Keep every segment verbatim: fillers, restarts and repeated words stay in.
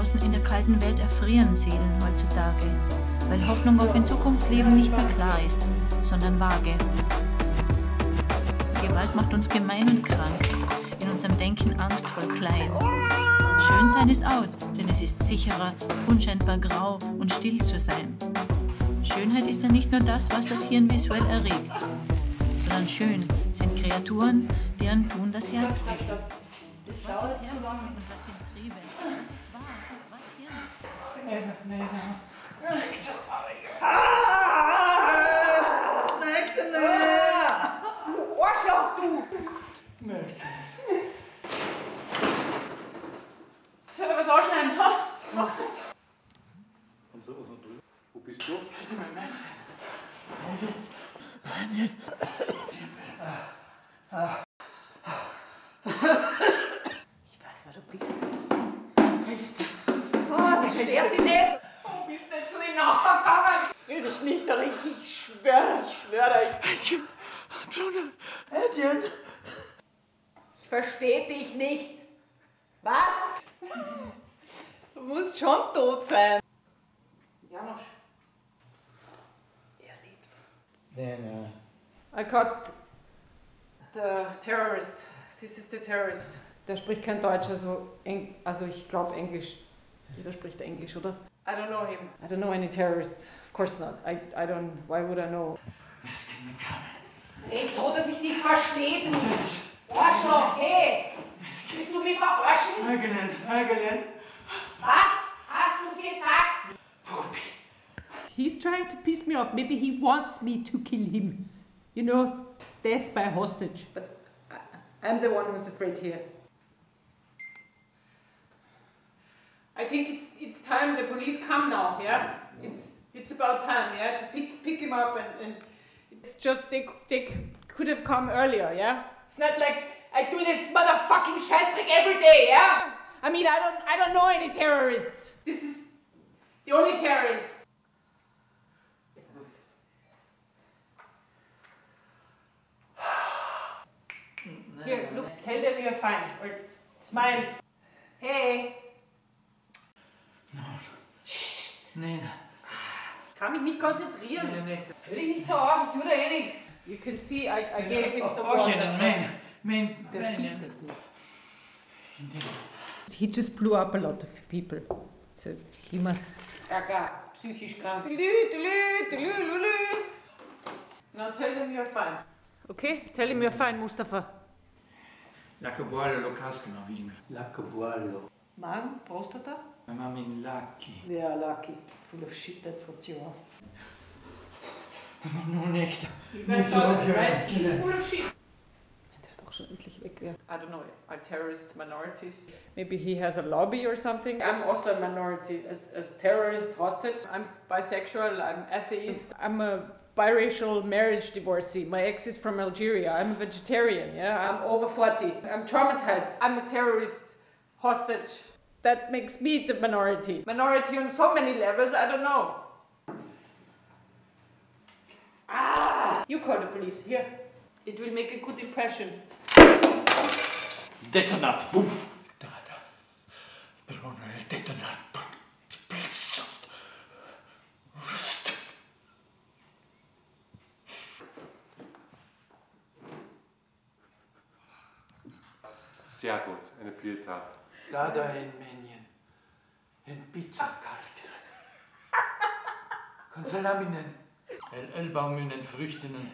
Draußen in der kalten Welt erfrieren Seelen heutzutage, weil Hoffnung auf ein Zukunftsleben nicht mehr klar ist, sondern vage. Gewalt macht uns gemein und krank, in unserem Denken angstvoll klein. Schönsein ist out, denn es ist sicherer, unscheinbar grau und still zu sein. Schönheit ist ja nicht nur das, was das Hirn visuell erregt, sondern schön sind Kreaturen, deren Tun das Herz bewegt. Was ist Herz und was sind Triebe? Was ist wahr? Was Hirn ist? Nee, nee, nee. Nein, nein! Du Arschloch, du! Nee. Soll ich was ausschneiden? Ha? Mach das. Und so, was noch drüben? Wo bist du? Das ist mein Mann. Nein. Ich weiß, wer du bist. Mist. Was? Stört dich das? Warum bist du jetzt so nachgegangen? Ich will dich nicht, oder ich, ich schwöre, ich schwöre. Ich, Etienne. ich verstehe dich nicht. Was? Du musst schon tot sein. Janosch. Er lebt. Nee, nee. I got the terrorist. This is the terrorist. Der spricht kein Deutsch, also, Eng also ich glaube Englisch. Jeder spricht Englisch, oder? I don't know him. I don't know any terrorists. Of course not. I, I don't. Why would I know? Was kann mir kommen? Red so, dass ich dich verstehe, du Arschloch, hey! Willst du mich verarschen? Eigenen, eigenen. Was hast du gesagt? Puppy. He's trying to piss me off. Maybe he wants me to kill him. You know, death by hostage. But I, I'm the one who's afraid here. I think it's it's time the police come now, yeah? It's it's about time, yeah, to pick pick him up and, and It's just they they could have come earlier, yeah. it's not like I do this motherfucking scheißdreck every day, yeah? I mean, I don't I don't know any terrorists. This is the only terrorist. Here, look, tell them you're fine. Or smile. Hey. Nein. Ich kann mich nicht konzentrieren. Nein, nein. Hör dich nicht so auf, ich tue da eh nichts. You can see, I, I gave him some water. Okay, mein, mein, Der spielt das nicht. He just blew up a lot of people. So it's, he must. Gaga, psychisch krank. Lü, lü, lü, lü, lü. Now tell them you're fine. Okay, tell him you're fine, Mustafa. L'accabualo lo cascano, Vime. L'accabualo. Magen, Prostata? My mom in lucky. Yeah, lucky. Full of shit, that's what you are. No, nicht. You guys saw that, right? He's full of shit. Der doch schon endlich weg wäre. I don't know, are terrorists minorities? Maybe he has a lobby or something. I'm also a minority, as, as terrorist hostage. I'm bisexual, I'm atheist. I'm a biracial marriage divorcee. My ex is from Algeria. I'm a vegetarian, yeah. I'm, I'm over forty. I'm traumatized. I'm a terrorist hostage. that makes me the minority. Minority on so many levels, I don't know. Ah! You call the police, here. It will make a good impression. Detonat, puff. Da, da. Bruno, detonat. Rust. Sehr gut, eine Pietà. Da, da, in Menjen. In Pizza, Kalk. Konsalaminen. Elbauminen, Früchtenen.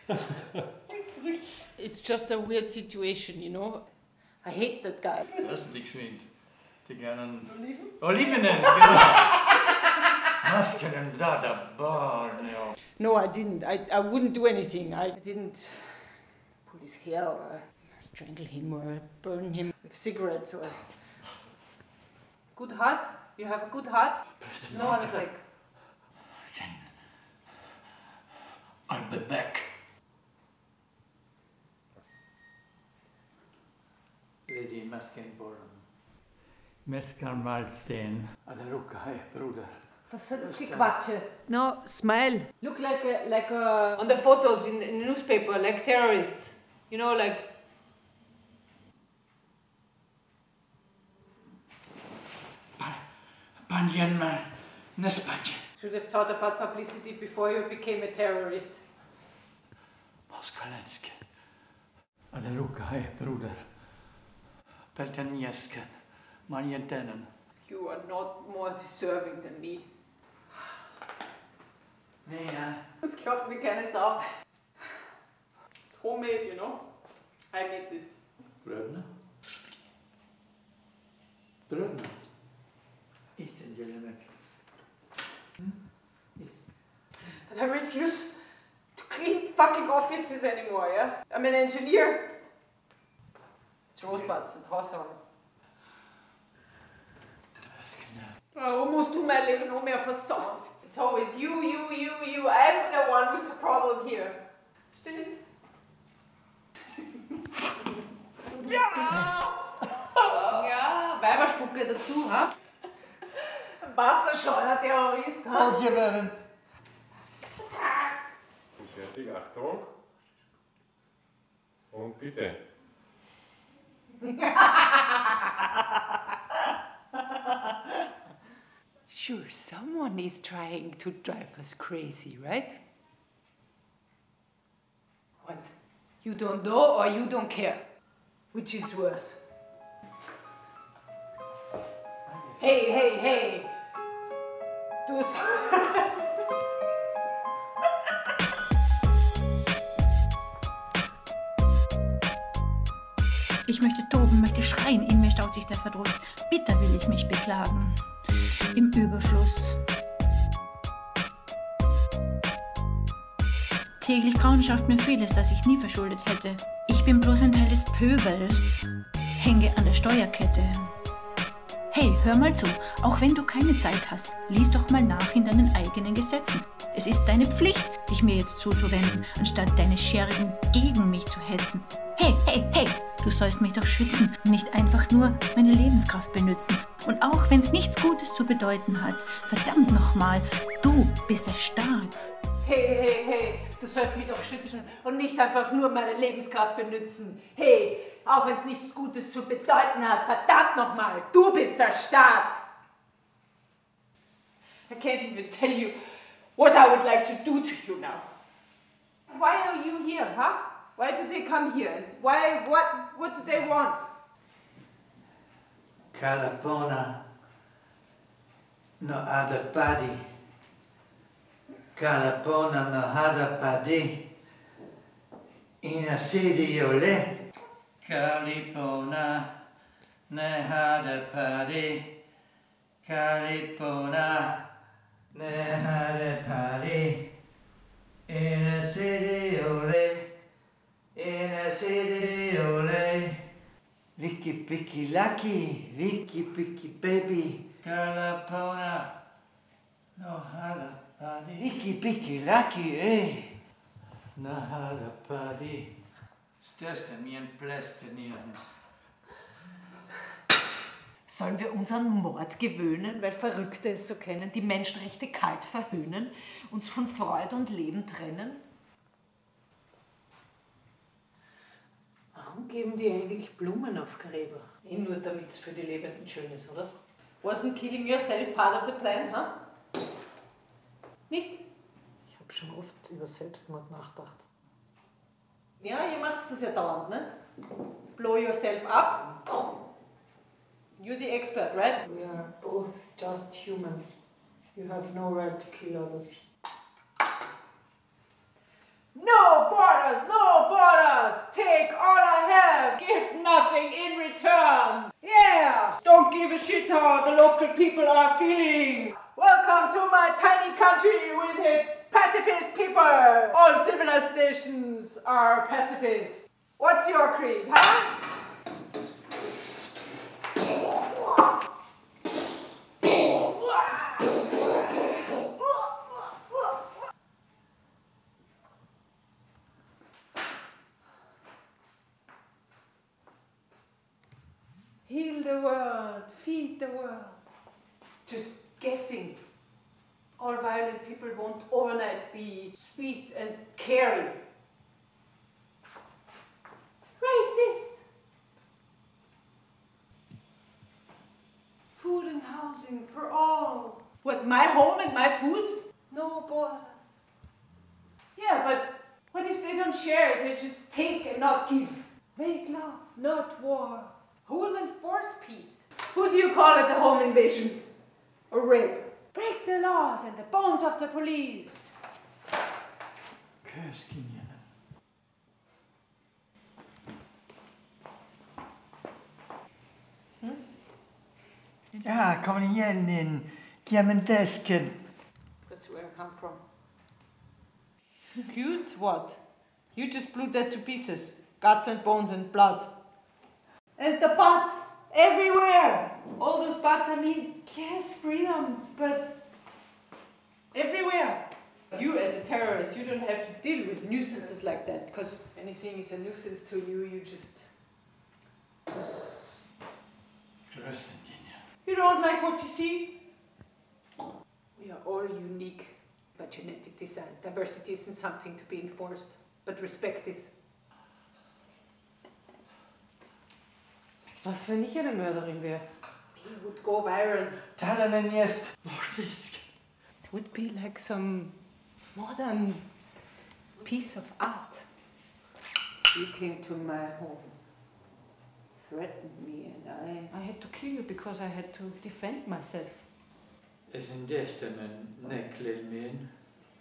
It's just a weird situation, you know. I hate that guy. Lassen die geschwind. Die kleinen Oliven? Olivenen, genau. Masken, da, da, Borneo. No, I didn't. I, I wouldn't do anything. I didn't pull his hair or strangle him or burn him with cigarettes or... Good heart? You have a good heart? No one like... I'll be back. Lady Maskenborn. Meskan Waldstein. Alla rucka, hey, Bruder. Was soll das Gequatsche? No, smile. Look like a, like a, on the photos in, in the newspaper, like terrorists. You know, like... Manjenma Nespanje. Should have thought about publicity before you became a terrorist. Moskalenske. Ale ruka hej, broder. Peltanieske. Manjentenen. You are not more deserving than me. Nee, ja. Das glaubt mir keine Sau. It's homemade, you know. I made this. Brödna? Brödna? Isten Jelemek. But I refuse to clean fucking offices anymore, yeah? I'm an engineer. It's Rosebuds und Hausarbeit. Warum musst du mein Leben noch mehr versauen? It's always you, you, you, you. I'm the one with the problem here. Stehst? Ja! Ja, Weiberspucke dazu, ha? Wasserscheuer, Terrorist, ha? Und wir werden. Fertig, Achtung. Und bitte. Sure, someone is trying to drive us crazy, right? What? You don't know or you don't care? Which is worse? Hey, hey, hey! Du so Ich möchte toben, möchte schreien, in mir staut sich der Verdruss. Bitter will ich mich beklagen, im Überfluss. Täglich Grauen schafft mir vieles, das ich nie verschuldet hätte. Ich bin bloß ein Teil des Pöbels, hänge an der Steuerkette. Hey, hör mal zu, auch wenn du keine Zeit hast, lies doch mal nach in deinen eigenen Gesetzen. Es ist deine Pflicht, dich mir jetzt zuzuwenden, anstatt deine Schergen gegen mich zu hetzen. Hey, hey, hey, du sollst mich doch schützen und nicht einfach nur meine Lebenskraft benützen. Und auch wenn es nichts Gutes zu bedeuten hat, verdammt nochmal, du bist der Staat. Hey, hey, hey, du sollst mich doch schützen und nicht einfach nur meine Lebenskraft benutzen. Hey, auch wenn es nichts Gutes zu bedeuten hat, verdammt nochmal, du bist der Staat. I can't even tell you what I would like to do to you now. Why are you here, huh? Why do they come here? And why, what, what do they want? Kalapona no ada padi. Kalapona no hada padi. Ina sidi yole. Kalipona ne hada padi. Kalipona ne hada padi. Ina sidi yole. Ina sidi yole. Vicky Picky Lucky, Vicky Picky Baby, Kalapona, no hada padi. Vicky Picky Lucky, eh? No hada padi. Störste mir ein Plästenieren. Sollen wir uns an Mord gewöhnen, weil Verrückte es so kennen, die Menschenrechte kalt verhöhnen, uns von Freude und Leben trennen? Warum geben die eigentlich Blumen auf Gräber? Eh nur damit es für die Lebenden schön ist, oder? Wasn't killing yourself part of the plan, huh? Nicht? Ich habe schon oft über Selbstmord nachgedacht. Ja, ihr macht das ja dauernd, ne? Blow yourself up. You're the expert, right? We are both just humans. You have no right to kill others. No borders, no borders! Take all I have, give nothing in return! Yeah! Don't give a shit how the local people are feeling! Welcome to my tiny country with its pacifist people! All civilized nations are pacifists. What's your creed, huh? Heal the world, feed the world. Just guessing. All violent people won't overnight be sweet and caring. Racist. Food and housing. housing for all. What, my home and my food? No borders. Yeah, but what if they don't share? They just take and not give. Make love, not war. Who will enforce peace? Who do you call it a home invasion? Or rape? Break the laws and the bones of the police. Ja, kom igen in. Ge mig desken. That's where I come from. Cute? What? You just blew that to pieces. Guts and bones and blood. And the butts! Everywhere! All those butts, I mean, yes, freedom, but everywhere. You as a terrorist, you don't have to deal with nuisances like that, because if anything is a nuisance to you, you just... You don't like what you see? We are all unique by genetic design. Diversity isn't something to be enforced, but respect is. Was, wenn ich eine Mörderin wäre? We would go viral. Talen jest. It would be like some modern piece of art. You came to my home, threatened me, and I, I had to kill you because I had to defend myself. Isn't this the neck, little man?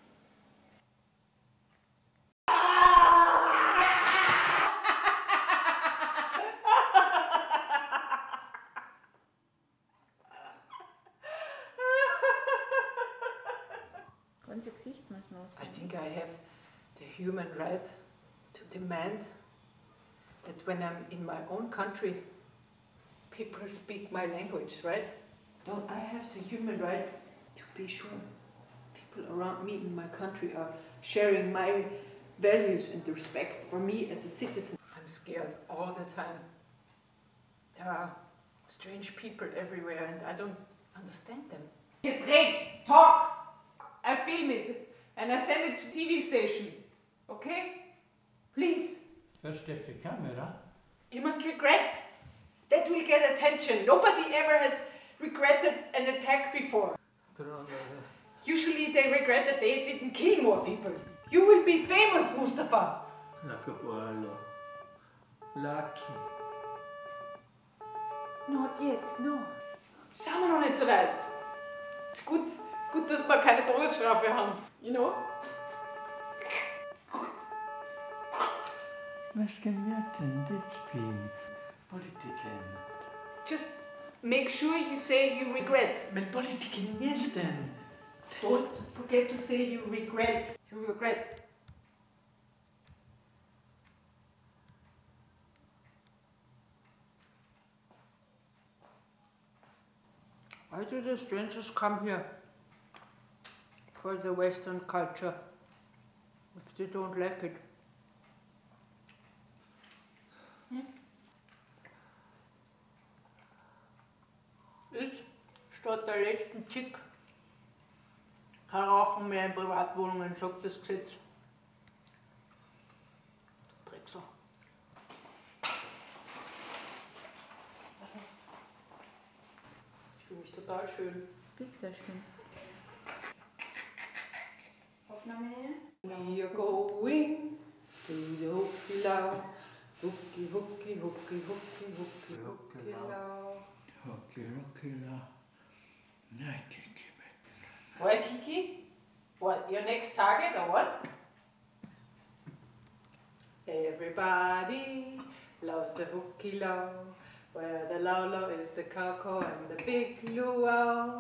I think I have the human right to demand that when I'm in my own country, people speak my language, right? Don't I have the human right to be sure people around me in my country are sharing my values and respect for me as a citizen? I'm scared all the time. There are strange people everywhere and I don't understand them. It's red, talk! I film it and I send it to T V station, okay? Please. Versteckte Kamera? You must regret. That will get attention. Nobody ever has regretted an attack before. Usually they regret that they didn't kill more people. You will be famous, Mustafa. Lucky quello. Lucky. Not yet, no. Sind wir noch nicht so weit. Ist gut, gut, dass wir keine Todesstrafe haben. You know? Was kan wir denn jetzt tun? Politiken. Just make sure you say you regret. Men politiken jest denn? Don't forget to say you regret. You regret. Why do the strangers come here? For the Western culture. If they don't like it. Hm? Ich, statt der letzten Chick, kein Rauchen mehr in Privatwohnungen, sagt das Gesetz. Drecksau. Ich fühle mich total schön. Bist sehr schön. Aufnahme. We are going to the hooky low. Hooky, hooky, hooky, hooky, hooky, hooky low. Hockey, hockey, la. Nej, Kiki. Why, Kiki? What, your next target or what? Everybody loves the hooky low, where the low low is the cocoa and the big luau.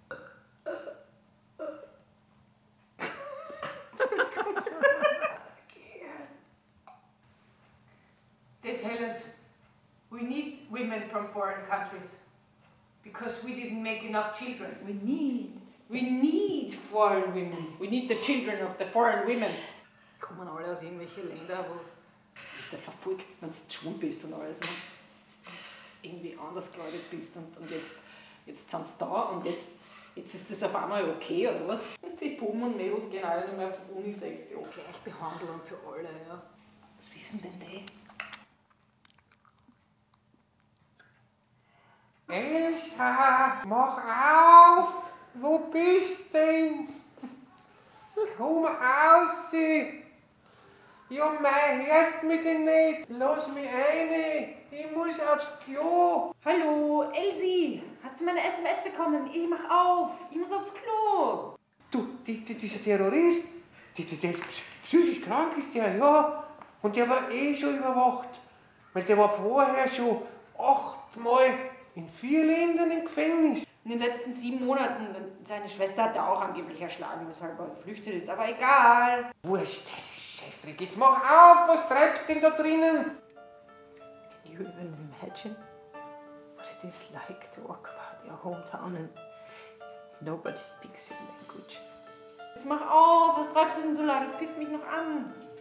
They tell us we need women from foreign countries because we didn't make enough children. We need, we need foreign women. We need the children of the foreign women. Kommen alle aus irgendwelchen Ländern, wo bist du verfolgt, wenn du schon bist und alles, ne? Wenn du irgendwie anders gläubig bist und, und jetzt, jetzt sind sie da und jetzt, jetzt ist das auf einmal okay, oder was? Und die Buben und Mädels gehen alle nicht mehr auf die Unisex, die Gleichbehandlung für alle, ja. Was wissen denn die? Elsa, mach auf! Wo bist denn? Komm raus! Ja, mei, hörst mich denn nicht? Lass mich rein! Ich muss aufs Klo! Hallo, Elsie, hast du meine S M S bekommen? Ich mach auf, ich muss aufs Klo. Du, die, die, dieser Terrorist, die, die, der ist psychisch krank, ist der, ja. Und der war eh schon überwacht. Weil der war vorher schon achtmal in vier Ländern im Gefängnis. In den letzten sieben Monaten, seine Schwester hat er auch angeblich erschlagen, weshalb er geflüchtet ist, aber egal. Wurscht, Scheißdreck, jetzt mach auf, was treibst denn da drinnen? Can you even imagine what it is like to walk about your hometown and nobody speaks your language? Jetzt mach auf, was treibst du denn so lange? Ich piss mich noch an.